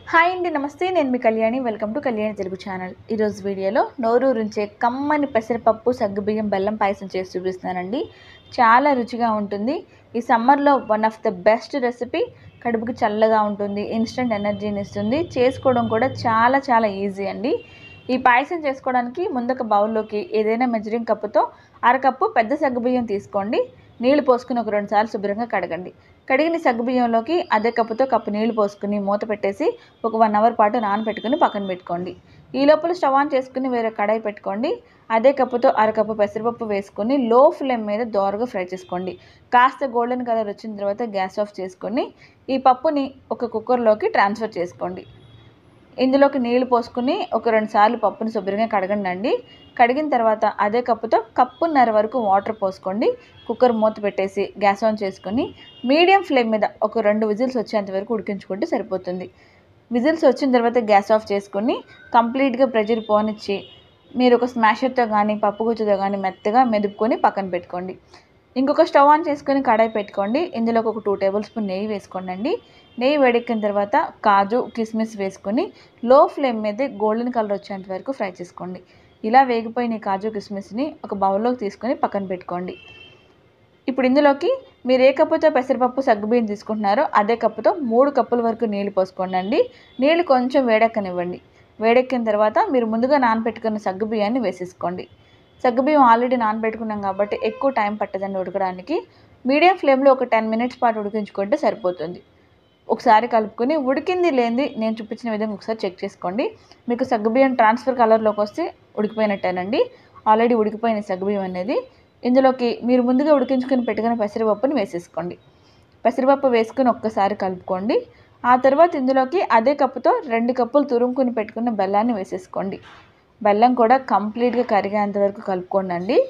Hi అండి, నమస్తే. నేను మీ Kalyani. Welcome to Kalyani Telugu channel. ఈరోజు వీడియోలో నోరూరించే కమ్మని పెసరపప్పు సగ్గుబియ్యం బెల్లం పాయసం చేసి చూపిస్తున్నానండి. చాలా రుచిగా ఉంటుంది. ఈ సమ్మర్లో one of the best recipe. కడుపుకి చల్లగా ఉంటుంది, ఇన్స్టెంట్ ఎనర్జీని ఇస్తుంది. చేసుకోవడం కూడా చాలా చాలా ఈజీ అండి. ఈ పాయసం చేసుకోవడానికి ముందొక బౌల్లోకి ఏదైనా మెజరింగ్ కప్పుతో అరకప్పు పెద్ద సగ్గుబియ్యం తీసుకోండి. నీళ్లు పోసుకుని ఒక 2 సార్లు శుభ్రంగా కడగండి. కడిగిన సగ్గుబియ్యంలోకి అదే కప్పుతో కప్పు నీళ్లు పోసుకుని మూత పెట్టేసి ఒక 1 అవర్ పాటు నానబెట్టుకుని పక్కన పెట్టుకోండి. ఈ లోపల స్టవ్ ఆన్ చేసుకుని వేరే కడాయి పెట్టుకోండి. అదే కప్పుతో అరకప్పు పెసరపప్పు వేసుకొని లో ఫ్లేమ్ మీద దోరగా ఫ్రై చేసుకోండి. కాస్త గోల్డెన్ కలర్ వచ్చిన తర్వాత గ్యాస్ ఆఫ్ చేసుకొని ఈ పప్పుని ఒక కుక్కర్లోకి ట్రాన్స్ఫర్ చేసుకోండి. ఇందులోకి నీళ్లు పోసుకుని ఒక 2 సార్లు పప్పుని శుభ్రంగా కడగండి. కడిగిన తర్వాత అదే కప్పుతో కప్పున్నర వరకు వాటర్ పోసుకోండి. కుక్కర్ మూత పెట్టేసి గ్యాస్ ఆన్ చేసుకొని మీడియం ఫ్లేమ్ మీద ఒక 2 విజిల్స్ వచ్చేంత వరకు ఉడికించుకుంటే సరిపోతుంది. విజిల్స్ వచ్చిన తర్వాత గ్యాస్ ఆఫ్ చేసుకొని కంప్లీట్గా ప్రెషర్ పోనిచ్చి మీరు ఒక స్మాషర్తో కానీ పప్పు గుజ్జుతో కానీ మెత్తగా మెదుపుకొని పక్కన పెట్టుకోండి. ఇంకొక స్టవ్ ఆన్ చేసుకొని కడాయి పెట్టుకోండి. ఇందులోకి ఒక 2 టేబుల్ స్పూన్ నెయ్యి వేసుకోండి. నెయ్యి వేడెక్కిన తర్వాత కాజు కిస్మిస్ వేసుకొని లో ఫ్లేమ్ మీద గోల్డెన్ కలర్ వచ్చేంత వరకు ఫ్రై చేసుకోండి. ఇలా వేగిపోయిన కాజు కిస్మిస్ని ఒక బౌల్లోకి తీసుకొని పక్కన పెట్టుకోండి. ఇప్పుడు ఇందులోకి మీరు ఏ కప్పుతో పెసరపప్పు సగ్గుబియ్యం తీసుకుంటున్నారో అదే కప్పుతో 3 కప్పుల వరకు నీళ్లు పోసుకోండి. నీళ్లు కొంచెం వేడెక్కనివ్వండి. వేడెక్కిన తర్వాత మీరు ముందుగా నానబెట్టుకున్న సగ్గుబియ్యాన్ని వేసేసుకోండి. సగ్గుబియ్యం ఆల్రెడీ నానబెట్టుకున్నాం కాబట్టి ఎక్కువ టైం పట్టదండి ఉడకడానికి. మీడియం ఫ్లేమ్లో ఒక 10 మినిట్స్ పాటు ఉడికించుకుంటే సరిపోతుంది. ఒకసారి కలుపుకొని ఉడికింది లేనిది నేను చూపించిన విధంగా ఒకసారి చెక్ చేసుకోండి. మీకు సగ్గుబియ్యం ట్రాన్స్ఫర్ కలర్లోకి వస్తే ఉడికిపోయినట్టేనండి. ఆల్రెడీ ఉడికిపోయిన సగ్గుబియ్యం అనేది. ఇందులోకి మీరు ముందుగా ఉడికించుకొని పెట్టుకున్న పెసరపప్పుని వేసేసుకోండి. పెసరపప్పు వేసుకొని ఒక్కసారి కలుపుకోండి. ఆ తర్వాత ఇందులోకి అదే కప్పుతో 2 కప్పులు తురుముకొని పెట్టుకున్న బెల్లాన్ని వేసేసుకోండి. బెల్లం కూడా కంప్లీట్గా కరిగేంత వరకు కలుపుకోండి.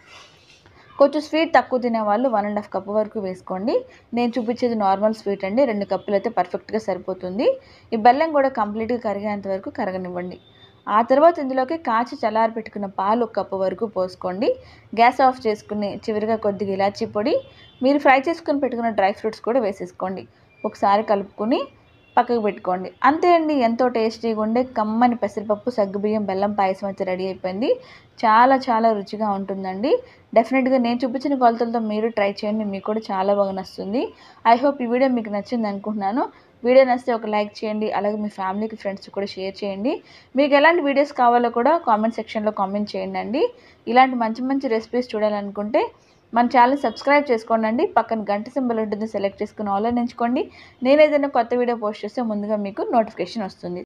కొంచెం స్వీట్ తక్కువ తినేవాళ్ళు 1.5 కప్పు వరకు వేసుకోండి. నేను చూపించేది నార్మల్ స్వీట్ అండి. 2 కప్పులు అయితే పర్ఫెక్ట్గా సరిపోతుంది. ఈ బెల్లం కూడా కంప్లీట్గా కరిగేంత వరకు కరగనివ్వండి. ఆ తర్వాత ఇందులోకి కాచి చల్లారి పెట్టుకున్న పాలు 1 కప్పు వరకు పోసుకోండి. గ్యాస్ ఆఫ్ చేసుకుని చివరిగా కొద్దిగా ఇలాచీ పొడి, మీరు ఫ్రై చేసుకుని పెట్టుకున్న డ్రై ఫ్రూట్స్ కూడా వేసేసుకోండి. ఒకసారి కలుపుకొని పక్కకు పెట్టుకోండి. అంతే అండి, ఎంతో టేస్టీగా ఉండే కమ్మని పెసరపప్పు సగ్గుబియ్యం బెల్లం పాయసం అయితే రెడీ అయిపోయింది. చాలా చాలా రుచిగా ఉంటుందండి. డెఫినెట్గా నేను చూపించిన కొలతలతో మీరు ట్రై చేయండి. మీకు కూడా చాలా బాగా నచ్చుతుంది. ఐ హోప్ ఈ వీడియో మీకు నచ్చింది అనుకుంటున్నాను. వీడియో నచ్చితే ఒక లైక్ చేయండి. అలాగే మీ ఫ్యామిలీకి ఫ్రెండ్స్కి కూడా షేర్ చేయండి. మీకు ఎలాంటి వీడియోస్ కావాలో కూడా కామెంట్ సెక్షన్లో కామెంట్ చేయండి. ఇలాంటి మంచి మంచి రెసిపీస్ చూడాలనుకుంటే మన ఛానల్ సబ్స్క్రైబ్ చేసుకోండి. పక్కన గంట సింబల్ ఉంటుంది, సెలెక్ట్ చేసుకుని ఆల్ అని ఎంచుకోండి. నేను ఏదైనా కొత్త వీడియో పోస్ట్ చేస్తే ముందుగా మీకు నోటిఫికేషన్ వస్తుంది.